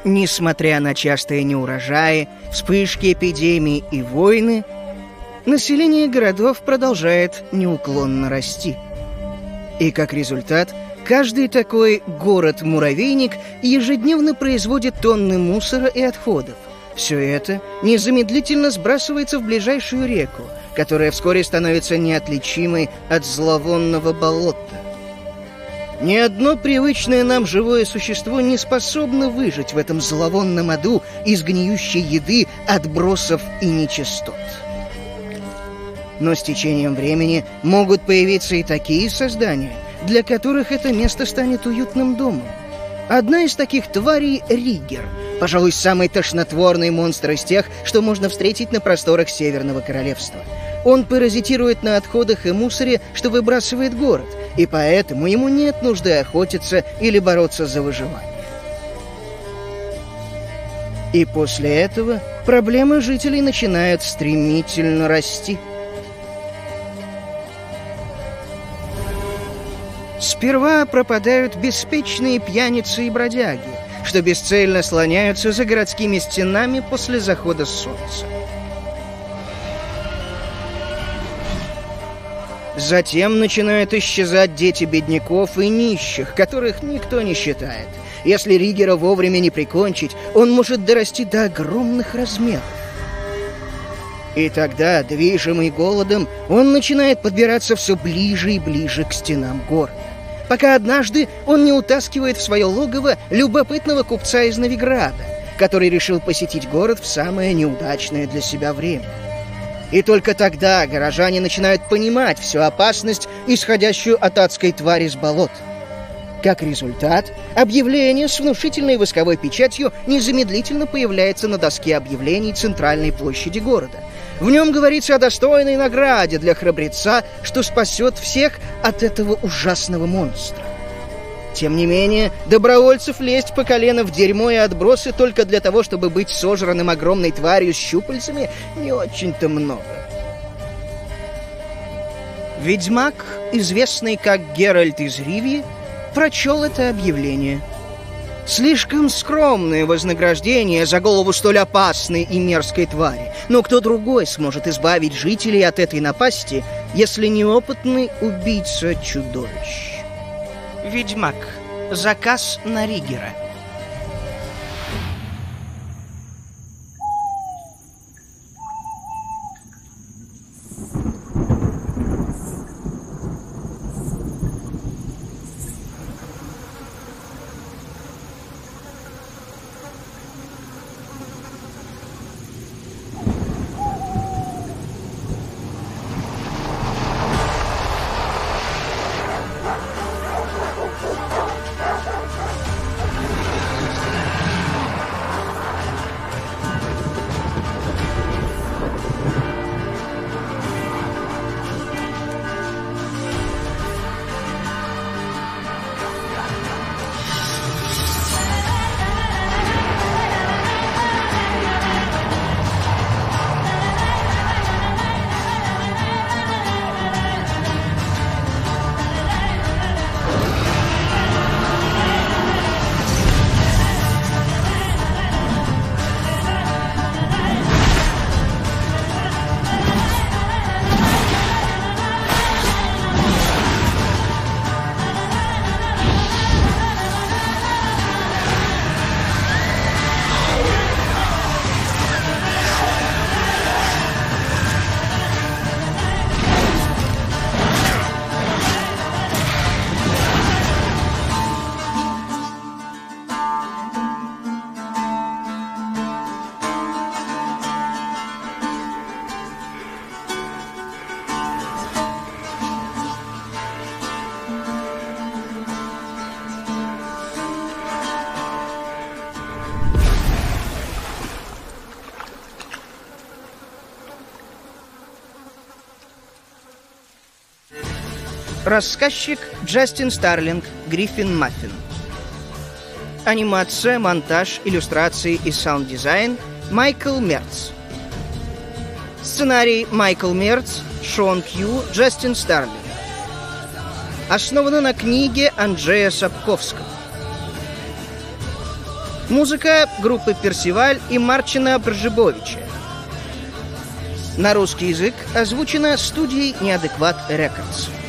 Несмотря на частые неурожаи, вспышки эпидемий и войны, население городов продолжает неуклонно расти. И как результат, каждый такой город-муравейник ежедневно производит тонны мусора и отходов. Все это незамедлительно сбрасывается в ближайшую реку, которая вскоре становится неотличимой от зловонного болота. Ни одно привычное нам живое существо не способно выжить в этом зловонном аду из гниющей еды, отбросов и нечистот. Но с течением времени могут появиться и такие создания, для которых это место станет уютным домом. Одна из таких тварей — Риггер, пожалуй, самый тошнотворный монстр из тех, что можно встретить на просторах Северного Королевства. Он паразитирует на отходах и мусоре, что выбрасывает город, и поэтому ему нет нужды охотиться или бороться за выживание. И после этого проблемы жителей начинают стремительно расти. Сперва пропадают беспечные пьяницы и бродяги, что бесцельно слоняются за городскими стенами после захода солнца. Затем начинают исчезать дети бедняков и нищих, которых никто не считает. Если Риггера вовремя не прикончить, он может дорасти до огромных размеров. И тогда, движимый голодом, он начинает подбираться все ближе и ближе к стенам города, пока однажды он не утаскивает в свое логово любопытного купца из Новиграда, который решил посетить город в самое неудачное для себя время. И только тогда горожане начинают понимать всю опасность, исходящую от адской твари с болот. Как результат, объявление с внушительной восковой печатью незамедлительно появляется на доске объявлений центральной площади города. В нем говорится о достойной награде для храбреца, что спасет всех от этого ужасного монстра. Тем не менее, добровольцев лезть по колено в дерьмо и отбросы только для того, чтобы быть сожранным огромной тварью с щупальцами, не очень-то много. Ведьмак, известный как Геральт из Ривии, прочел это объявление. Слишком скромное вознаграждение за голову столь опасной и мерзкой твари. Но кто другой сможет избавить жителей от этой напасти, если неопытный убийца-чудовищ? Ведьмак. Заказ на Риггера. Рассказчик Джастин Старлинг, Гриффин Маффин. Анимация, монтаж, иллюстрации и саунд-дизайн Майкл Мерц. Сценарий Майкл Мерц, Шон Кью, Джастин Старлинг. Основано на книге Анджея Сапковского. Музыка группы «Персиваль» и Марчина Бржебовича. На русский язык озвучено студией «Неадекват Рекордс».